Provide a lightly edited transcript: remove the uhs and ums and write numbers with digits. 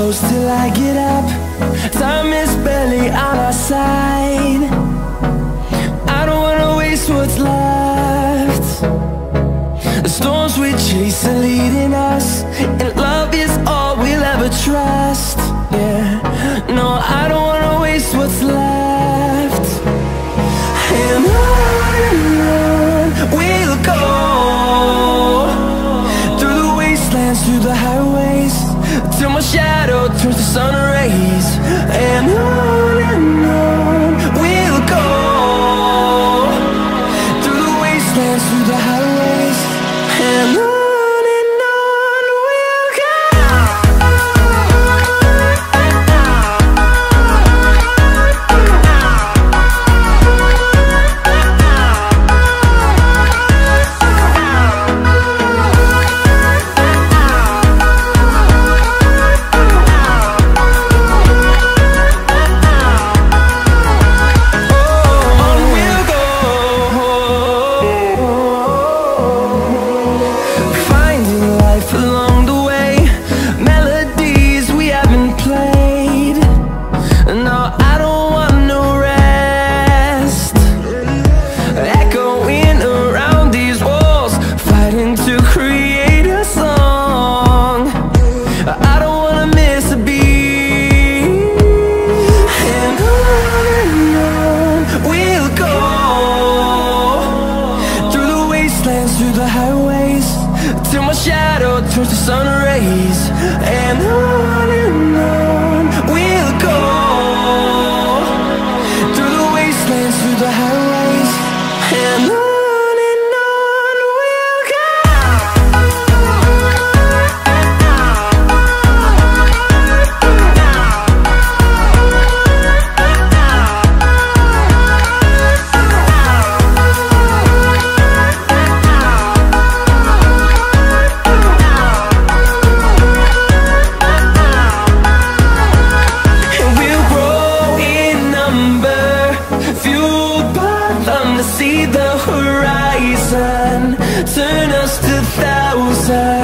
close till I get up. Time is barely on our side. I don't wanna waste what's left. The storms we chase are leading us, and love is all we'll ever trust. Yeah, no, I don't wanna waste what's left. And on we'll go, through the wastelands, through the highways, till my shadow turns to sun rays. And on we'll go, through the wastelands, through the highways, and on. Through the highways, till my shadow turns to sun rays. And on we'll go, through the wastelands, through the highways, and on. See the horizon, turn us to thousands.